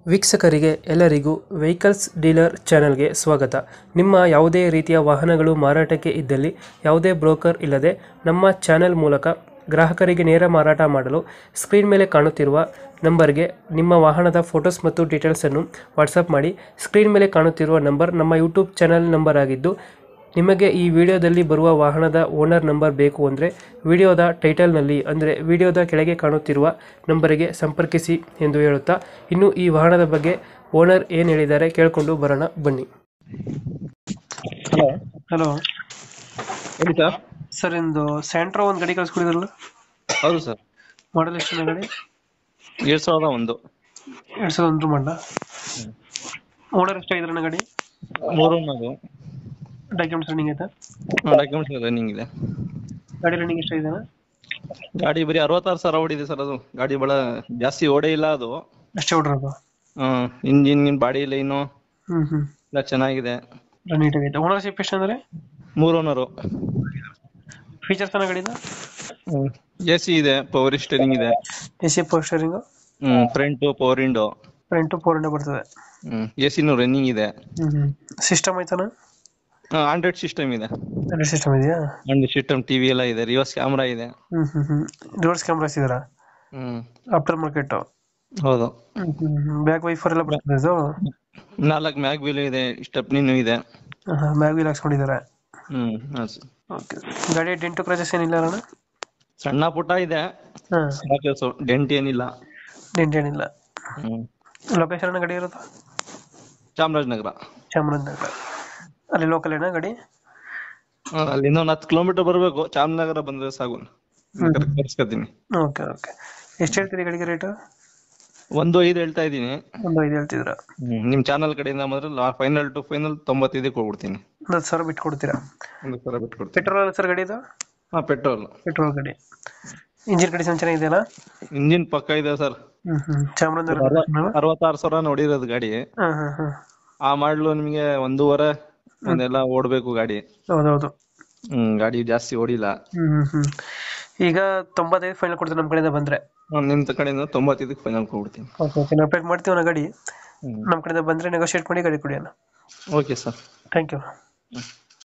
ವೀಕ್ಷಕರಿಗೆ ಎಲ್ಲರಿಗೂ vehicles dealer ಚಾನೆಲ್ಗೆ ಸ್ವಾಗತ. ನಿಮ್ಮ ಯಾವುದೇ ರೀತಿಯ ವಾಹನಗಳು ಮಾರಾಟಕ್ಕೆ ಇದ್ದಲ್ಲಿ ಯಾವುದೇ ಬ್ರೋಕರ್ ಇಲ್ಲದೆ ನಮ್ಮ ಚಾನೆಲ್ ಮೂಲಕ ಗ್ರಾಹಕರಿಗೆ ನೇರ ಮಾರಾಟ ಮಾಡಲು ಸ್ಕ್ರೀನ್ ಮೇಲೆ ಕಾಣುತ್ತಿರುವ ನಂಬರ್ಗೆ ನಿಮ್ಮ ವಾಹನದ ಫೋಟೋಸ್ ಮತ್ತು ಡೀಟೇಲ್ಸನ್ನು ವಾಟ್ಸಪ್ ಮಾಡಿ. ಸ್ಕ್ರೀನ್ ಮೇಲೆ ಕಾಣುತ್ತಿರುವ ನಂಬರ್ ನಮ್ಮ ಯೂಟ್ಯೂಬ್ ಚಾನೆಲ್ ನಂಬರ್ ಆಗಿದ್ದು, ನಿಮಗೆ ಈ ವಿಡಿಯೋದಲ್ಲಿ ಬರುವ ವಾಹನದ ಓನರ್ ನಂಬರ್ ಬೇಕು ಅಂದರೆ ವಿಡಿಯೋದ ಟೈಟಲ್ನಲ್ಲಿ ಅಂದರೆ ವಿಡಿಯೋದ ಕೆಳಗೆ ಕಾಣುತ್ತಿರುವ ನಂಬರಿಗೆ ಸಂಪರ್ಕಿಸಿ ಎಂದು ಹೇಳುತ್ತಾ, ಇನ್ನು ಈ ವಾಹನದ ಬಗ್ಗೆ ಓನರ್ ಏನು ಹೇಳಿದ್ದಾರೆ ಕೇಳಿಕೊಂಡು ಬರೋಣ ಬನ್ನಿ. ಹಲೋ ಹಲೋ ಹೇಳಿ ಸರ್. ಸರ್, ಇಂದು ಸ್ಯಾಂಟ್ರೋ ಒಂದು ಗಾಡಿ ಕಳಿಸ್ಕೊಡಿದ್ರಲ್ಲ, ಹೌದು ಸರ್. ಮಾಡಲ್ ಎಷ್ಟು ಗಾಡಿ? 2001 2001 ಮಾಡಲ. ಓನರ್ ಎಷ್ಟಾಗಿದ್ರಣ್ಣ ಗಾಡಿ? 3 ಡಾಕ್ಯುಮೆಂಟ್ಸ್ ರನ್ನಿಂಗ್ ಐತಾ? ಡಾಕ್ಯುಮೆಂಟ್ಸ್ ರನ್ನಿಂಗ್ ಇದೆ. ಗಾಡಿ ರನ್ನಿಂಗ್ ಎಷ್ಟಾಗಿದೆ? ಗಾಡಿ ಬರೀ 66,000 ಓಡಿದೆ ಸರ್. ಅದು ಗಾಡಿ ಬಹಳ ಜಾಸ್ತಿ ಓಡೇ ಇಲ್ಲ ಅದು. ಅಷ್ಟೇ ಹೊಡ್ರದು? ಇಂಜಿನ್ ಬಾಡಿ ಲೈನು ಹ್ಮ್ ಎಲ್ಲ ಚೆನ್ನಾಗಿದೆ, ನೀಟಾಗೈತೆ. ಓನರ್ಶಿಪ್ ಎಷ್ಟು ಅಂದ್ರೆ? 3 ಓನರು. ಫೀಚರ್ಸ್ ಅನ್ನ ಗಾಡಿದ? AC ಇದೆ, ಪವರ್ ಸ್ಟೀರಿಂಗ್ ಇದೆ, AC power steering, front power window, front four ಇಂಡ ಬರ್ತದೆ. AC ನು ರನ್ನಿಂಗ್ ಇದೆ. ಸಿಸ್ಟಮ್ ಐತನ? ಆಂಡ್ರಾಯ್ಡ್ ಸಿಸ್ಟಮ್ ಇದೆ. ಆಂಡ್ರಾಯ್ಡ್ ಸಿಸ್ಟಮ್ ಇದೆಯಾ? ಆಂಡ್ರಾಯ್ಡ್ ಸಿಸ್ಟಮ್, ಟಿವಿ ಎಲ್ಲ ಇದೆ, ರಿವರ್ಸ್ ಕ್ಯಾಮ್ರಾ ಇದೆ. ರಿವರ್ಸ್ ಕ್ಯಾಮ್ರಾಸ್ ಇದರ ಆಫ್ಟರ್ ಮಾರ್ಕೆಟ್? ಹೌದು. ಬ್ಯಾಕ್ ವೈಫರ್ ಎಲ್ಲ ಬರ್ತದೆ ಇದು? 4 ಮ್ಯಾಗ್ ವೀಲ್ ಇದೆ, ಸ್ಟೆಪ್ನಿನೂ ಇದೆ. ಮ್ಯಾಗ್ ವೀಲ್ ಹಾಕ್ಸ್ಕೊಂಡಿದ್ದಾರೆ. ಓಕೆ. ಗಾಡಿ ಡೆಂಟು ಕ್ರಾಚಸ್ ಏನಿಲ್ಲ ಅಣ್ಣ? ಸಣ್ಣ ಪುಟ್ಟ ಇದೆ, ಡೆಂಟ್ ಏನಿಲ್ಲ. ಡೆಂಟ್ ಏನಿಲ್ಲ. ಲೊಕೇಶನ್ ಗಾಡಿ ಇರೋದು? ಚಾಮರಾಜನಗರ. ಚಾಮರಾಜನಗರ. ಅಲ್ಲಿ ಲೋಕಲ್ ಏನಾ ಗಾಡಿ? ಅಲ್ಲಿಂದ 10 ಕಿಲೋಮೀಟರ್ ಬರಬೇಕು. ಚಾಮರಾಜನಗರ ಬಂದ್ರೆ ಸಾಕು, ಕರ್ಸ್ಕೊತೀನಿ. ಓಕೆ. ಎಷ್ಟು ಹೇಳ್ತೀರಿ ಗಾಡಿಗೆ ರೇಟ್? 1.5 ಹೇಳ್ತಾ ಇದೀನಿ. 1.5 ಹೇಳ್ತಿದ್ರ? ನಿಮ್ ಚಾನಲ್ ಕಡೆಯಿಂದ ಮಾತ್ರ ಫೈನಲ್ ಟು ಫೈನಲ್ 95 ಕೊಡ್ಬಿಡ್ತೀನಿ. 10,000 ಬಿಟ್ಟು ಕೊಡ್ತೀರಾ? 1,000 ಬಿಟ್ಟು ಕೊಡ್ತೀನಿ. ಪೆಟ್ರೋಲ್ ಸರ್ ಗಾಡಿ ಇದು? ಪೆಟ್ರೋಲ್ ಗಾಡಿ. Engine condition ಚೆನ್ನಾಗಿದೆಯಲ್ಲ? ಇಂಜಿನ್ ಪಕ್ಕ ಇದೆ ಸರ್. ಚಾಮರಾಜನಗರ 66,000 ನೋಡಿರೋದು ಗಾಡಿ. ಆ ಮಾಡ್ಲು ನಿಮ್ಗೆ 1.5 ಅದೆಲ್ಲ ಓಡ್ಬೇಕು ಗಾಡಿ. ಹೌದೌದು. ಗಾಡಿ ಜಾಸ್ತಿ ಓಡಿಲ್ಲ. ಈಗ 95 ಫೈನಲ್ ಕೊಡ್ತೀವಿ ನಮ್ಮ ಕಡೆಯಿಂದ ಬಂದ್ರೆ? ನಿಮ್ ಕಡೆಯಿಂದ 95 ಫೈನಲ್ ಕೊಡ್ಬಿಡ್ತೀನಿ. ಓಕೆ, ನಾವು ಅಪ್ಡೇಟ್ ಮಾಡ್ತೀವಿ ಗಾಡಿ. ನಮ್ಮ ಕಡೆಯಿಂದ ಬಂದ್ರೆ ನೆಗೋಶಿಯೇಟ್ ಮಾಡಿ ಗಾಡಿ ಕೊಡಿ ಅಣ್ಣ. Okay sir, thank you.